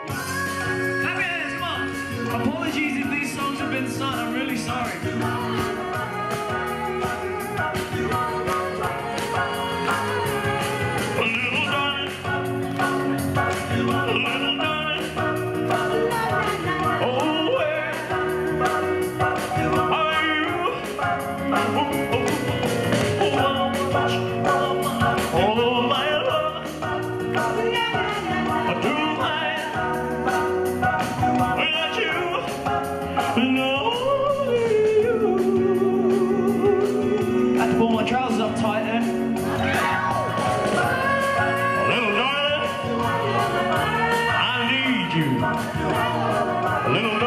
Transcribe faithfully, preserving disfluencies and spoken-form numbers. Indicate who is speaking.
Speaker 1: Clap your hands, come on. Apologies if these songs have been sung, I'm really sorry. Pull my trousers up tight there. Little darling, I need you. Little darling.